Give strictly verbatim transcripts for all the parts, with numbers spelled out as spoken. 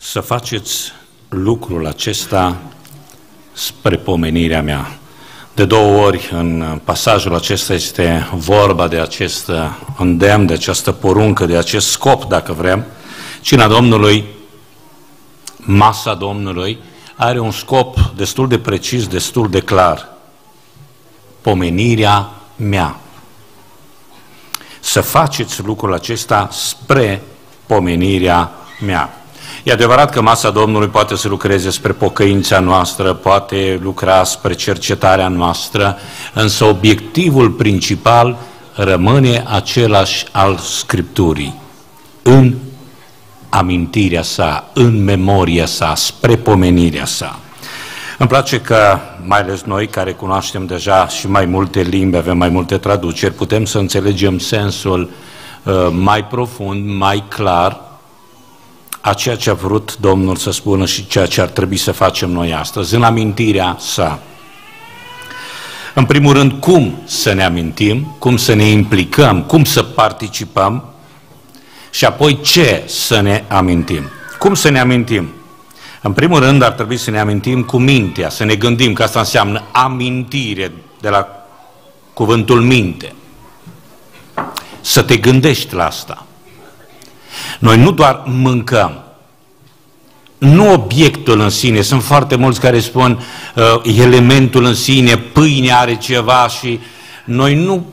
să faceți lucrul acesta spre pomenirea mea. De două ori în pasajul acesta este vorba de acest îndemn, de această poruncă, de acest scop, dacă vrem. Cina Domnului, masa Domnului, are un scop destul de precis, destul de clar. Pomenirea mea. Să faceți lucrul acesta spre pomenirea mea. E adevărat că masa Domnului poate să lucreze spre pocăința noastră, poate lucra spre cercetarea noastră, însă obiectivul principal rămâne același al Scripturii. În amintirea sa, în memoria sa, spre pomenirea sa. Îmi place că, mai ales noi care cunoaștem deja și mai multe limbi, avem mai multe traduceri, putem să înțelegem sensul uh, mai profund, mai clar a ceea ce a vrut Domnul să spună și ceea ce ar trebui să facem noi astăzi, în amintirea sa. În primul rând, cum să ne amintim, cum să ne implicăm, cum să participăm și apoi ce să ne amintim. Cum să ne amintim? În primul rând ar trebui să ne amintim cu mintea, să ne gândim, că asta înseamnă amintire, de la cuvântul minte. Să te gândești la asta. Noi nu doar mâncăm, nu obiectul în sine, sunt foarte mulți care spun uh, elementul în sine, pâinea are ceva și noi nu,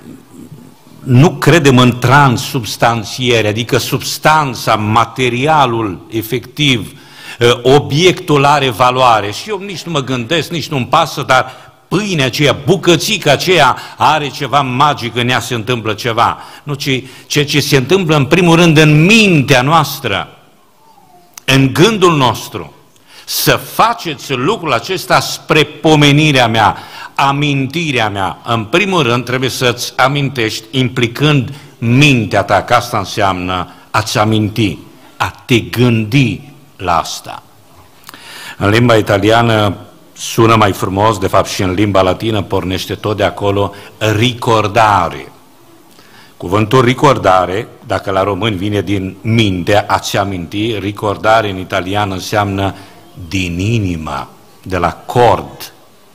nu credem în transubstanțiere, adică substanța, materialul efectiv, uh, obiectul are valoare și eu nici nu mă gândesc, nici nu-mi pasă, dar pâinea aceea, bucățica aceea are ceva magic, în ea se întâmplă ceva. Nu, ci ceea ce se întâmplă în primul rând în mintea noastră, în gândul nostru. Să faceți lucrul acesta spre pomenirea mea, amintirea mea. În primul rând trebuie să-ți amintești implicând mintea ta, că asta înseamnă a-ți aminti, a te gândi la asta. În limba italiană sună mai frumos, de fapt și în limba latină pornește tot de acolo, ricordare. Cuvântul ricordare, dacă la români vine din minte, a-ți aminti, ricordare în italian înseamnă din inima, de la cord,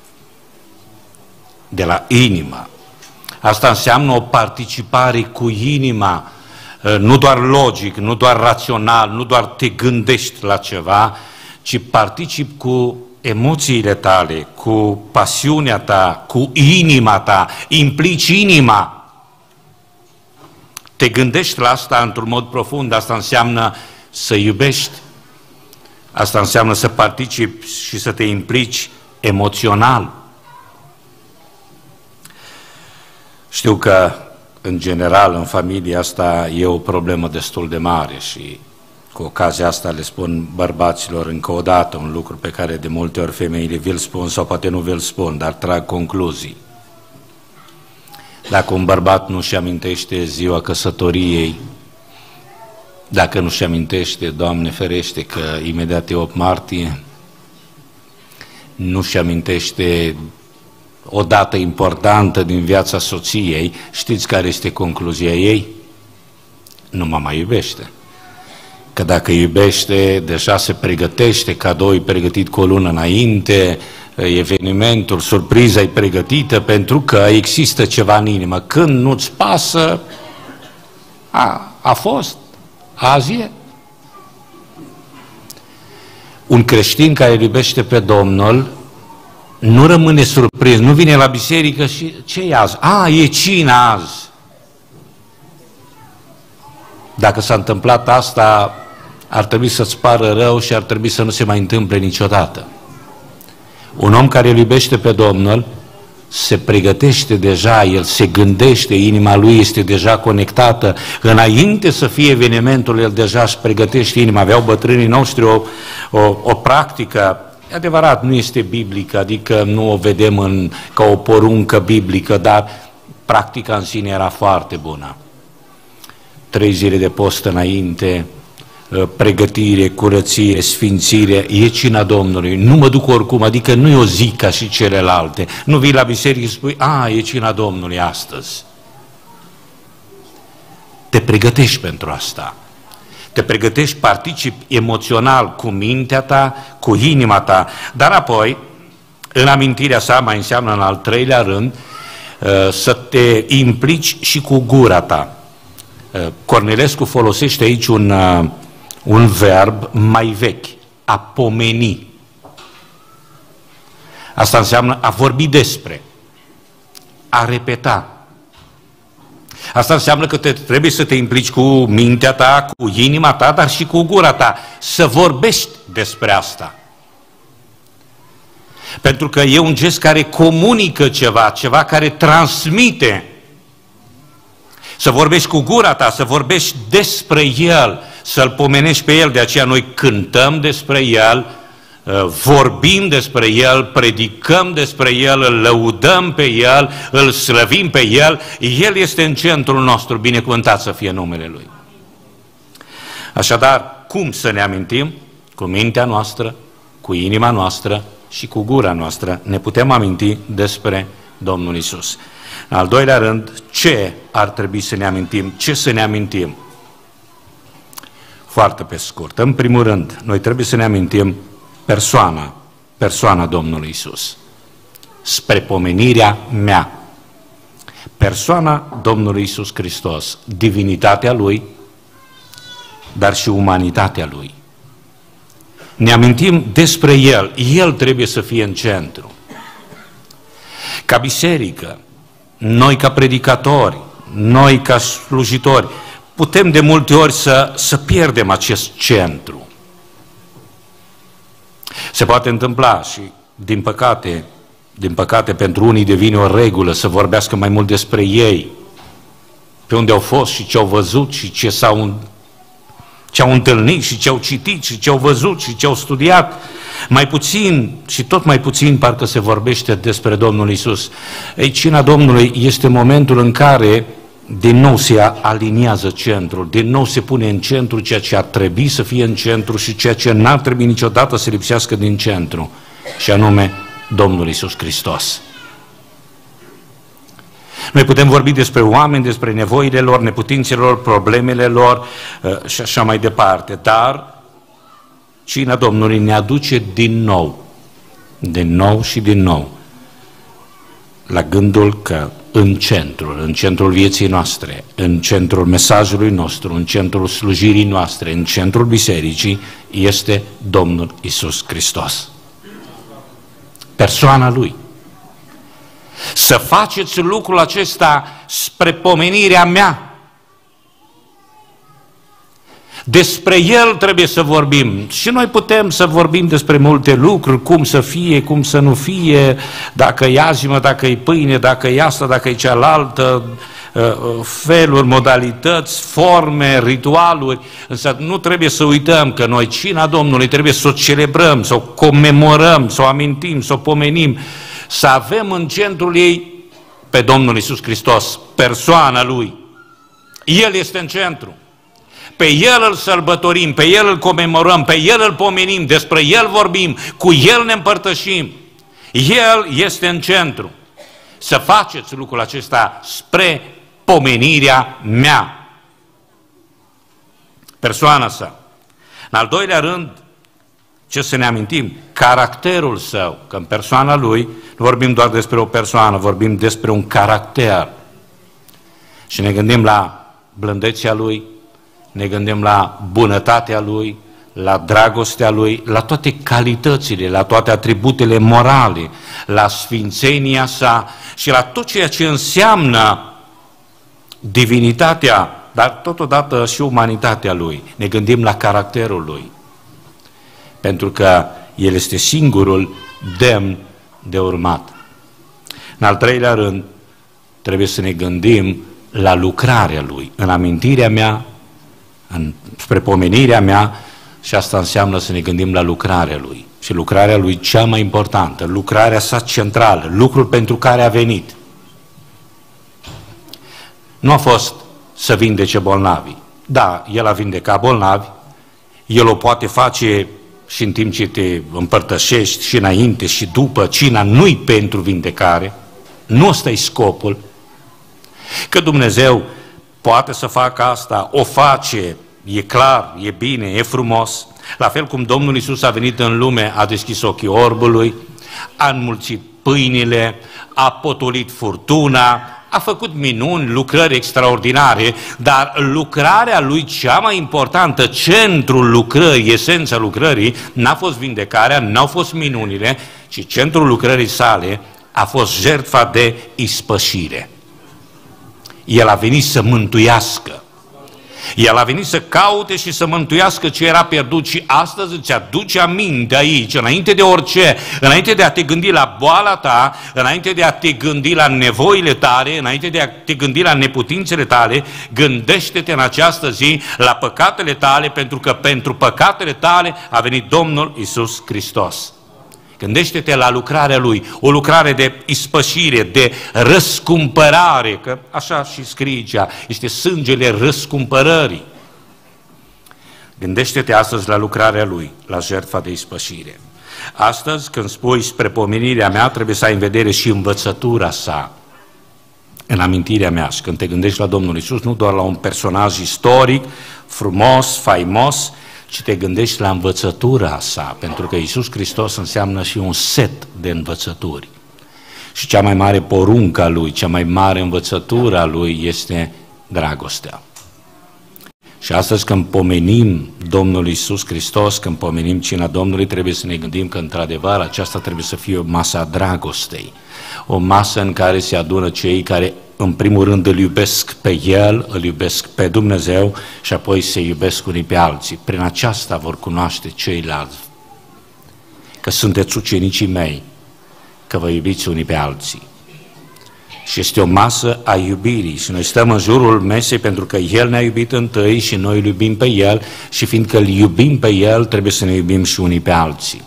de la inima. Asta înseamnă o participare cu inima, nu doar logic, nu doar rațional, nu doar te gândești la ceva, ci particip cu emoțiile tale, cu pasiunea ta, cu inima ta, implici inima. Te gândești la asta într-un mod profund, asta înseamnă să iubești, asta înseamnă să participi și să te implici emoțional. Știu că, în general, în familia asta e o problemă destul de mare și cu ocazia asta le spun bărbaților încă o dată un lucru pe care de multe ori femeile vi-l spun sau poate nu vi-l spun, dar trag concluzii. Dacă un bărbat nu-și amintește ziua căsătoriei, dacă nu-și amintește, Doamne ferește, că imediat e opt martie, nu-și amintește o dată importantă din viața soției, știți care este concluzia ei? Nu mă mai iubește. Că dacă iubește, deja se pregătește, cadou e pregătit cu o lună înainte, evenimentul, surpriza e pregătită, pentru că există ceva în inimă. Când nu-ți pasă, a, a fost, azi e. Un creștin care iubește pe Domnul nu rămâne surprins, nu vine la biserică și ce e azi? A, e cina azi. Dacă s-a întâmplat asta, ar trebui să-ți pară rău și ar trebui să nu se mai întâmple niciodată. Un om care îl iubește pe Domnul se pregătește deja, el se gândește, inima lui este deja conectată. Înainte să fie evenimentul, el deja își pregătește inima. Aveau bătrânii noștri o, o, o practică, e adevărat, nu este biblică, adică nu o vedem în, ca o poruncă biblică, dar practica în sine era foarte bună. Trei zile de post înainte, pregătire, curățire, sfințire, e cina Domnului. Nu mă duc oricum, adică nu e o zi ca și celelalte. Nu vii la biserică și spui, a, e cina Domnului astăzi. Te pregătești pentru asta. te pregătești, participi emoțional cu mintea ta, cu inima ta, dar apoi, în amintirea sa, mai înseamnă în al treilea rând, să te implici și cu gura ta. Cornilescu folosește aici un, un verb mai vechi, a pomeni. Asta înseamnă a vorbi despre, a repeta. Asta înseamnă că te, trebuie să te implici cu mintea ta, cu inima ta, dar și cu gura ta, să vorbești despre asta. Pentru că e un gest care comunică ceva, ceva care transmite. Să vorbești cu gura ta, să vorbești despre El, să-L pomenești pe El. De aceea noi cântăm despre El, vorbim despre El, predicăm despre El, îl lăudăm pe El, îl slăvim pe El. El este în centrul nostru, binecuvântat să fie numele Lui. Așadar, cum să ne amintim? Cu mintea noastră, cu inima noastră și cu gura noastră ne putem aminti despre Domnul Isus. În al doilea rând, ce ar trebui să ne amintim? Ce să ne amintim? Foarte pe scurt. În primul rând, noi trebuie să ne amintim persoana, persoana Domnului Isus. Spre pomenirea mea. Persoana Domnului Isus Hristos, divinitatea Lui, dar și umanitatea Lui. Ne amintim despre El. El trebuie să fie în centru. Ca biserică, noi ca predicatori, noi ca slujitori, putem de multe ori să, să pierdem acest centru. Se poate întâmpla și, din păcate, din păcate pentru unii devine o regulă să vorbească mai mult despre ei, pe unde au fost și ce au văzut și ce s-au ce au întâlnit și ce au citit și ce au văzut și ce au studiat. Mai puțin și tot mai puțin parcă se vorbește despre Domnul Isus. Ei, cina Domnului este momentul în care din nou se aliniază centrul, din nou se pune în centru ceea ce ar trebui să fie în centru și ceea ce n-ar trebui niciodată să lipsească din centru, și anume Domnul Isus Hristos. Noi putem vorbi despre oameni, despre nevoile lor, neputințele lor, problemele lor și așa mai departe, dar cina Domnului ne aduce din nou, din nou și din nou, la gândul că în centrul, în centrul vieții noastre, în centrul mesajului nostru, în centrul slujirii noastre, în centrul bisericii, este Domnul Isus Hristos. Persoana Lui. Să faceți lucrul acesta spre pomenirea mea. Despre El trebuie să vorbim. Și noi putem să vorbim despre multe lucruri, cum să fie, cum să nu fie, dacă e azimă, dacă e pâine, dacă e asta, dacă e cealaltă, feluri, modalități, forme, ritualuri. Însă nu trebuie să uităm că noi cina Domnului trebuie să o celebrăm, să o comemorăm, să o amintim, să o pomenim, să avem în centrul ei pe Domnul Isus Hristos, persoana Lui. El este în centru. Pe El îl sărbătorim, pe El îl comemorăm, pe El îl pomenim, despre El vorbim, cu El ne împărtășim. El este în centru. Să faceți lucrul acesta spre pomenirea mea. Persoana sa. În al doilea rând, ce să ne amintim? Caracterul Său. Că în persoana Lui nu vorbim doar despre o persoană, vorbim despre un caracter. Și ne gândim la blândețea Lui, ne gândim la bunătatea Lui, la dragostea Lui, la toate calitățile, la toate atributele morale, la sfințenia Sa și la tot ceea ce înseamnă divinitatea, dar totodată și umanitatea Lui. Ne gândim la caracterul Lui. Pentru că El este singurul demn de urmat. În al treilea rând, trebuie să ne gândim la lucrarea Lui. În amintirea mea, în, spre pomenirea mea, și asta înseamnă să ne gândim la lucrarea Lui. Și lucrarea Lui cea mai importantă, lucrarea sa centrală, lucrul pentru care a venit. Nu a fost să vindece bolnavii. Da, El a vindecat bolnavi, El o poate face și în timp ce te împărtășești și înainte și după, cina nu-i pentru vindecare, nu ăsta e scopul. Că Dumnezeu poate să facă asta, o face, e clar, e bine, e frumos. La fel cum Domnul Iisus a venit în lume, a deschis ochii orbului, a înmulțit pâinile, a potolit furtuna, a făcut minuni, lucrări extraordinare, dar lucrarea lui cea mai importantă, centrul lucrării, esența lucrării, n-a fost vindecarea, n-au fost minunile, ci centrul lucrării sale a fost jertfa de ispășire. El a venit să mântuiască. El a venit să caute și să mântuiască ce era pierdut și astăzi îți aduce aminte aici, înainte de orice, înainte de a te gândi la boala ta, înainte de a te gândi la nevoile tale, înainte de a te gândi la neputințele tale, gândește-te în această zi la păcatele tale, pentru că pentru păcatele tale a venit Domnul Iisus Hristos. Gândește-te la lucrarea Lui, o lucrare de ispășire, de răscumpărare, că așa și scrie aici, este sângele răscumpărării. Gândește-te astăzi la lucrarea Lui, la jertfa de ispășire. Astăzi, când spui spre pomenirea mea, trebuie să ai în vedere și învățătura sa, în amintirea mea. Și când te gândești la Domnul Iisus, nu doar la un personaj istoric, frumos, faimos, ci te gândești la învățătura sa, pentru că Iisus Hristos înseamnă și un set de învățături. Și cea mai mare poruncă a Lui, cea mai mare învățătură a Lui este dragostea. Și astăzi când pomenim Domnul Iisus Hristos, când pomenim cina Domnului, trebuie să ne gândim că într-adevăr aceasta trebuie să fie o masă a dragostei, o masă în care se adună cei care în primul rând îl iubesc pe El, îl iubesc pe Dumnezeu și apoi se iubesc unii pe alții. Prin aceasta vor cunoaște ceilalți că sunteți ucenicii mei, că vă iubiți unii pe alții. Și este o masă a iubirii și noi stăm în jurul mesei pentru că El ne-a iubit întâi și noi îl iubim pe El și fiindcă îl iubim pe El, trebuie să ne iubim și unii pe alții.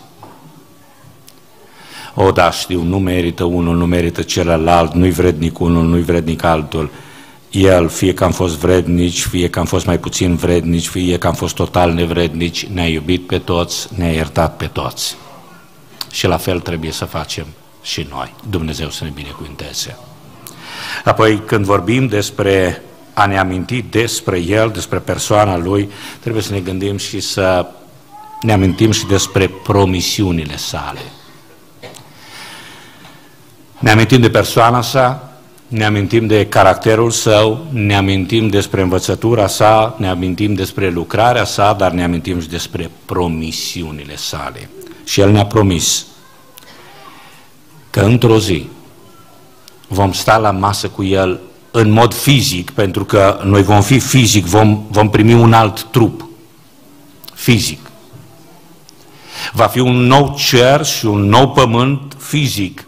O, da, știu, nu merită unul, nu merită celălalt, nu-i vrednic unul, nu-i vrednic altul. El, fie că am fost vrednici, fie că am fost mai puțin vrednici, fie că am fost total nevrednici, ne-a iubit pe toți, ne-a iertat pe toți. Și la fel trebuie să facem și noi. Dumnezeu să ne binecuvânteze. Apoi, când vorbim despre a ne aminti despre El, despre persoana Lui, trebuie să ne gândim și să ne amintim și despre promisiunile sale. Ne amintim de persoana sa, ne amintim de caracterul său, ne amintim despre învățătura sa, ne amintim despre lucrarea sa, dar ne amintim și despre promisiunile sale. Și El ne-a promis că într-o zi vom sta la masă cu El în mod fizic, pentru că noi vom fi fizic, vom, vom primi un alt trup fizic. Va fi un nou cer și un nou pământ fizic.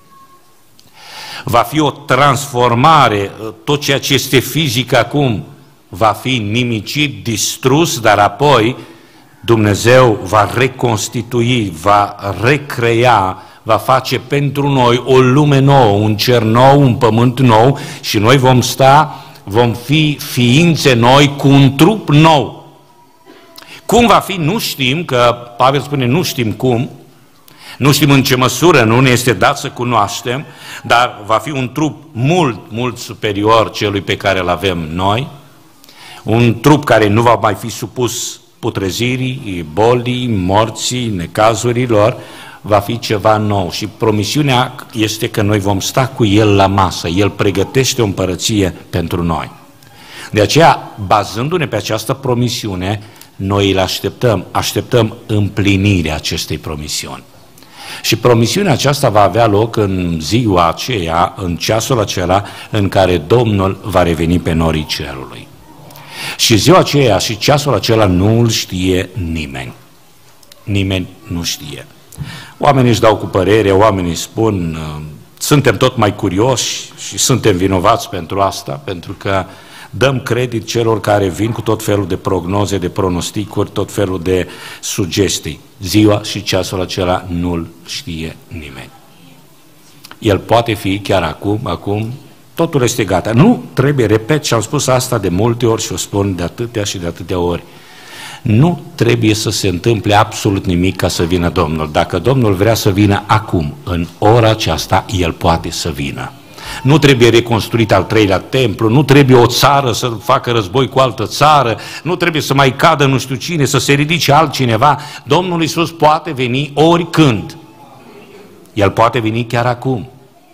Va fi o transformare, tot ceea ce este fizic acum va fi nimicit, distrus, dar apoi Dumnezeu va reconstitui, va recrea, va face pentru noi o lume nouă, un cer nou, un pământ nou și noi vom sta, vom fi ființe noi cu un trup nou. Cum va fi, nu știm, că Pavel spune nu știm cum, nu știm în ce măsură, nu ne este dat să cunoaștem, dar va fi un trup mult, mult superior celui pe care îl avem noi, un trup care nu va mai fi supus putrezirii, bolii, morții, necazurilor, va fi ceva nou și promisiunea este că noi vom sta cu El la masă, El pregătește o împărăție pentru noi. De aceea, bazându-ne pe această promisiune, noi îl așteptăm, așteptăm împlinirea acestei promisiuni. Și promisiunea aceasta va avea loc în ziua aceea, în ceasul acela în care Domnul va reveni pe norii cerului. Și ziua aceea și ceasul acela nu îl știe nimeni. Nimeni nu știe. Oamenii își dau cu părere, oamenii spun, suntem tot mai curioși și suntem vinovați pentru asta, pentru că dăm credit celor care vin cu tot felul de prognoze, de pronosticuri, tot felul de sugestii. Ziua și ceasul acela nu-l știe nimeni. El poate fi chiar acum, acum, totul este gata. Nu trebuie, repet, și am spus asta de multe ori și o spun de atâtea și de atâtea ori, nu trebuie să se întâmple absolut nimic ca să vină Domnul. Dacă Domnul vrea să vină acum, în ora aceasta, El poate să vină. nu trebuie reconstruit al treilea templu, nu trebuie o țară să facă război cu altă țară, nu trebuie să mai cadă nu știu cine, să se ridice altcineva. Domnul Iisus poate veni oricând. El poate veni chiar acum.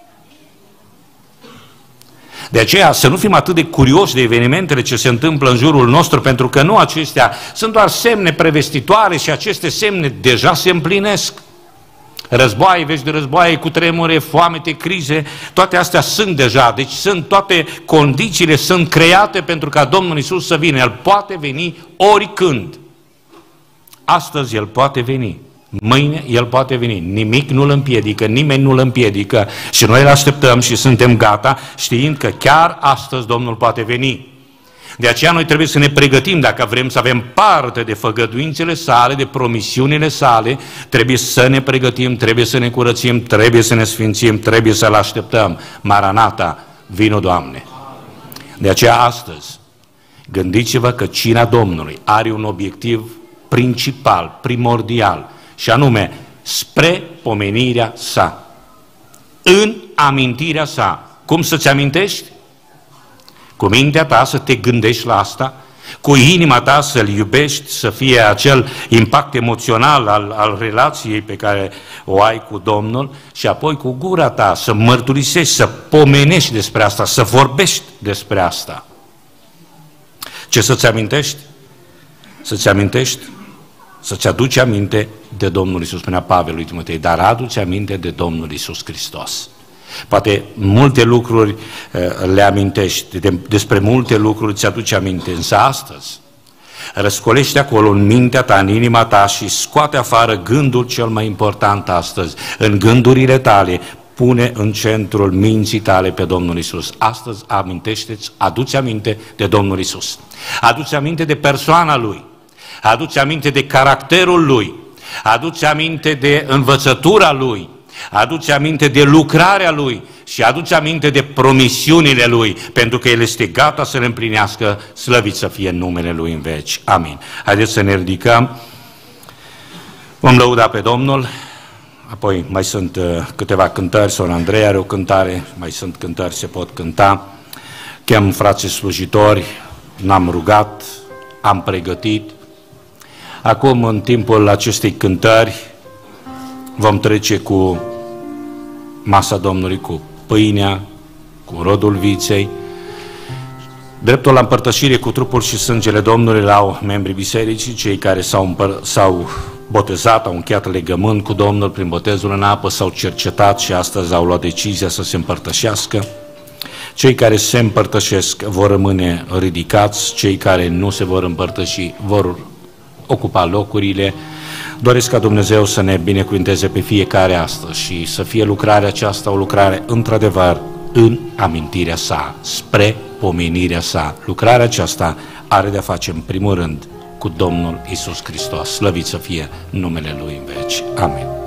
De aceea să nu fim atât de curioși de evenimentele ce se întâmplă în jurul nostru, pentru că nu acestea sunt doar semne prevestitoare și aceste semne deja se împlinesc. Războaie, vești de războaie, cutremure, foamete, crize, toate astea sunt deja, deci sunt toate condițiile, sunt create pentru ca Domnul Iisus să vină. El poate veni oricând. Astăzi El poate veni. Mâine El poate veni, nimic nu-L împiedică, nimeni nu-L împiedică și noi îl așteptăm și suntem gata știind că chiar astăzi Domnul poate veni. De aceea noi trebuie să ne pregătim, dacă vrem să avem parte de făgăduințele sale, de promisiunile sale, trebuie să ne pregătim, trebuie să ne curățim, trebuie să ne sfințim, trebuie să-L așteptăm. Maranata, vino Doamne! De aceea astăzi, gândiți-vă că cina Domnului are un obiectiv principal, primordial, și anume spre pomenirea sa, în amintirea sa. Cum să-ți amintești? Cu mintea ta să te gândești la asta, cu inima ta să-L iubești, să fie acel impact emoțional al, al relației pe care o ai cu Domnul și apoi cu gura ta să mărturisești, să pomenești despre asta, să vorbești despre asta. Ce să-ți amintești? Să-ți amintești? Să-ți aduci aminte de Domnul Iisus, spunea Pavel lui Timotei, dar adu-ți aminte de Domnul Iisus Hristos. Poate multe lucruri le amintești, de, despre multe lucruri ți aduci aminte, însă astăzi răscolește acolo în mintea ta, în inima ta și scoate afară gândul cel mai important astăzi. În gândurile tale pune în centrul minții tale pe Domnul Iisus. Astăzi amintește-ți, adu-ți aminte de Domnul Iisus. Adu-ți aminte de persoana Lui. Adu-ți aminte de caracterul Lui. Adu-ți aminte de învățătura Lui. Adu-ți aminte de lucrarea Lui și adu-ți aminte de promisiunile Lui, pentru că El este gata să le împlinească, slăvit să fie numele Lui în veci. Amin. Haideți să ne ridicăm. Vom lăuda pe Domnul. Apoi mai sunt uh, câteva cântări, Sora Andrei are o cântare, mai sunt cântări, se pot cânta. Chem frații slujitori, n-am rugat, am pregătit. Acum, în timpul acestei cântări, vom trece cu masa Domnului, cu pâinea, cu rodul viței. Dreptul la împărtășire cu trupul și sângele Domnului la au membrii bisericii, cei care s-au botezat, au încheiat legământ cu Domnul prin botezul în apă, s-au cercetat și astăzi au luat decizia să se împărtășească. Cei care se împărtășesc vor rămâne ridicați, cei care nu se vor împărtăși vor ocupa locurile. Doresc ca Dumnezeu să ne binecuvânteze pe fiecare astăzi și să fie lucrarea aceasta o lucrare într-adevăr în amintirea sa, spre pomenirea sa. Lucrarea aceasta are de-a face în primul rând cu Domnul Iisus Hristos. Slăvit să fie numele Lui în veci. Amin.